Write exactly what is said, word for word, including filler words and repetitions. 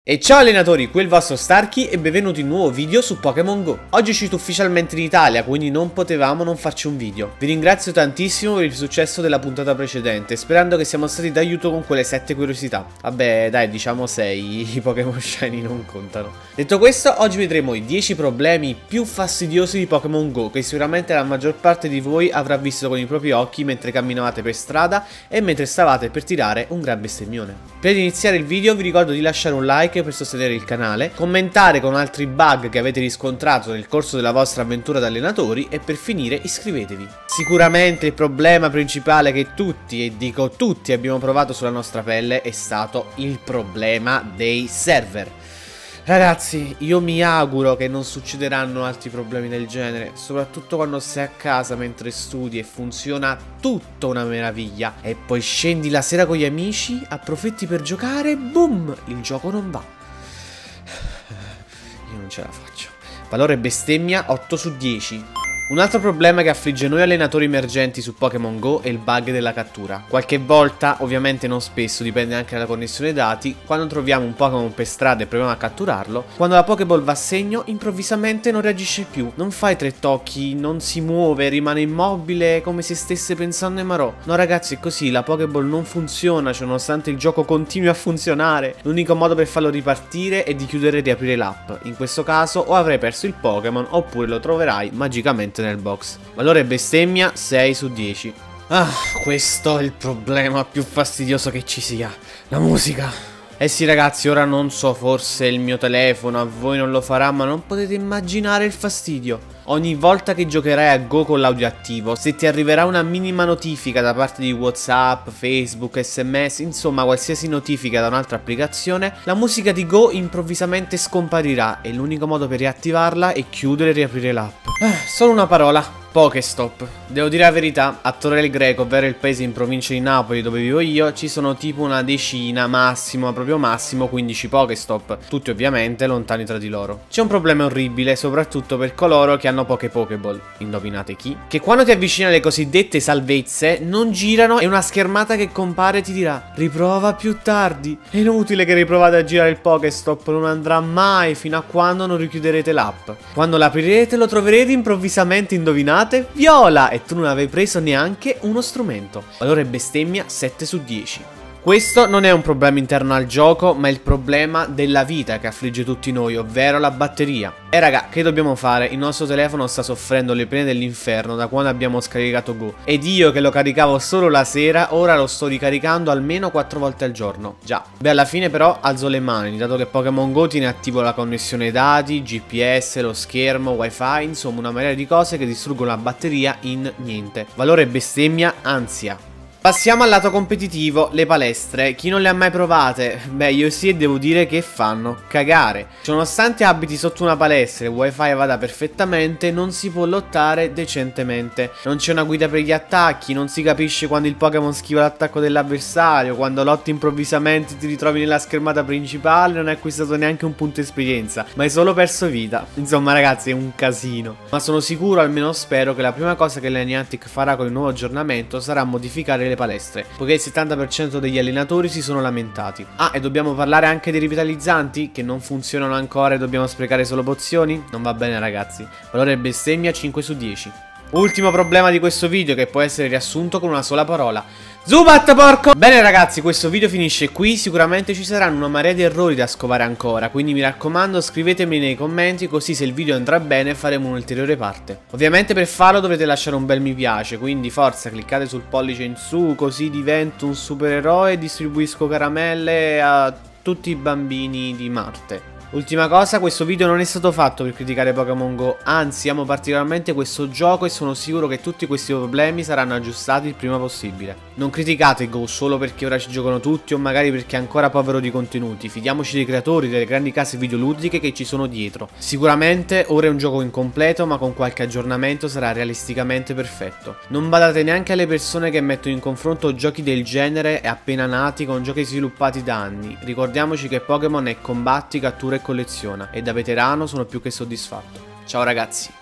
E ciao allenatori, qui è il vostro Starky e benvenuti in un nuovo video su Pokémon Go. Oggi è uscito ufficialmente in Italia, quindi non potevamo non farci un video. Vi ringrazio tantissimo per il successo della puntata precedente, sperando che siamo stati d'aiuto con quelle sette curiosità. Vabbè dai, diciamo sei, i Pokémon Shiny non contano. Detto questo, oggi vedremo i dieci problemi più fastidiosi di Pokémon Go, che sicuramente la maggior parte di voi avrà visto con i propri occhi mentre camminavate per strada e mentre stavate per tirare un gran bestemmione. Per iniziare il video vi ricordo di lasciare un like per sostenere il canale, commentare con altri bug che avete riscontrato nel corso della vostra avventura da allenatori e per finire iscrivetevi. Sicuramente il problema principale che tutti, e dico tutti, abbiamo provato sulla nostra pelle è stato il problema dei server. Ragazzi, io mi auguro che non succederanno altri problemi del genere, soprattutto quando sei a casa mentre studi e funziona tutto una meraviglia e poi scendi la sera con gli amici, approfitti per giocare e boom, il gioco non va. Io non ce la faccio. Valore bestemmia otto su dieci. Un altro problema che affligge noi allenatori emergenti su Pokémon Go è il bug della cattura. Qualche volta, ovviamente non spesso, dipende anche dalla connessione dati, quando troviamo un Pokémon per strada e proviamo a catturarlo, quando la Pokéball va a segno, improvvisamente non reagisce più. Non fa i tre tocchi, non si muove, rimane immobile come se stesse pensando ai marò. No ragazzi, è così, la Pokéball non funziona, cioè nonostante il gioco continui a funzionare. L'unico modo per farlo ripartire è di chiudere e riaprire l'app. In questo caso o avrai perso il Pokémon oppure lo troverai magicamente nel box. Valore bestemmia sei su dieci. Ah, questo è il problema più fastidioso che ci sia. La musica. Eh sì ragazzi, ora non so, forse il mio telefono a voi non lo farà, ma non potete immaginare il fastidio. Ogni volta che giocherai a Go con l'audio attivo, se ti arriverà una minima notifica da parte di WhatsApp, Facebook, sms, insomma qualsiasi notifica da un'altra applicazione, la musica di Go improvvisamente scomparirà e l'unico modo per riattivarla è chiudere e riaprire l'app. Eh, solo una parola. Pokestop. Devo dire la verità, a Torre del Greco, ovvero il paese in provincia di Napoli dove vivo io, ci sono tipo una decina, massimo, proprio massimo, quindici Pokestop, tutti ovviamente lontani tra di loro. C'è un problema orribile, soprattutto per coloro che hanno poche Pokéball, indovinate chi? Che quando ti avvicini alle cosiddette salvezze, non girano e una schermata che compare ti dirà riprova più tardi. È inutile che riprovate a girare il Pokestop, non andrà mai fino a quando non richiuderete l'app. Quando l'aprirete lo troverete improvvisamente, indovinate, viola, e tu non avevi preso neanche uno strumento. Valore bestemmia sette su dieci. Questo non è un problema interno al gioco, ma è il problema della vita che affligge tutti noi, ovvero la batteria. E raga, che dobbiamo fare? Il nostro telefono sta soffrendo le pene dell'inferno da quando abbiamo scaricato Go. Ed io che lo caricavo solo la sera, ora lo sto ricaricando almeno quattro volte al giorno. Già. Beh, alla fine però alzo le mani, dato che Pokémon Go tiene attivo la connessione dati, G P S, lo schermo, wifi, insomma una marea di cose che distruggono la batteria in niente. Valore bestemmia ansia. Passiamo al lato competitivo, le palestre. Chi non le ha mai provate? Beh, io sì, e devo dire che fanno cagare. Nonostante abiti sotto una palestra e il wifi vada perfettamente, non si può lottare decentemente. Non c'è una guida per gli attacchi, non si capisce quando il Pokémon schiva l'attacco dell'avversario, quando lotti improvvisamente ti ritrovi nella schermata principale, non hai acquistato neanche un punto esperienza, ma hai solo perso vita. Insomma ragazzi, è un casino. Ma sono sicuro, almeno spero, che la prima cosa che l'Niantic farà con il nuovo aggiornamento sarà modificare le palestre, poiché il settanta per cento degli allenatori si sono lamentati. Ah, e dobbiamo parlare anche dei rivitalizzanti che non funzionano ancora e dobbiamo sprecare solo pozioni? Non va bene ragazzi. Valore bestemmia cinque su dieci. Ultimo problema di questo video, che può essere riassunto con una sola parola: Zubat porco! Bene ragazzi, questo video finisce qui. Sicuramente ci saranno una marea di errori da scovare ancora, quindi mi raccomando scrivetemi nei commenti, così se il video andrà bene faremo un'ulteriore parte. Ovviamente per farlo dovrete lasciare un bel mi piace, quindi forza, cliccate sul pollice in su, così divento un supereroe e distribuisco caramelle a tutti i bambini di Marte. Ultima cosa, questo video non è stato fatto per criticare Pokémon Go, anzi amo particolarmente questo gioco e sono sicuro che tutti questi problemi saranno aggiustati il prima possibile. Non criticate Go solo perché ora ci giocano tutti o magari perché è ancora povero di contenuti, fidiamoci dei creatori delle grandi case videoludiche che ci sono dietro. Sicuramente ora è un gioco incompleto, ma con qualche aggiornamento sarà realisticamente perfetto. Non badate neanche alle persone che mettono in confronto giochi del genere appena nati con giochi sviluppati da anni. Ricordiamoci che Pokémon è combatti, cattura e colleziona, e da veterano sono più che soddisfatto. Ciao ragazzi.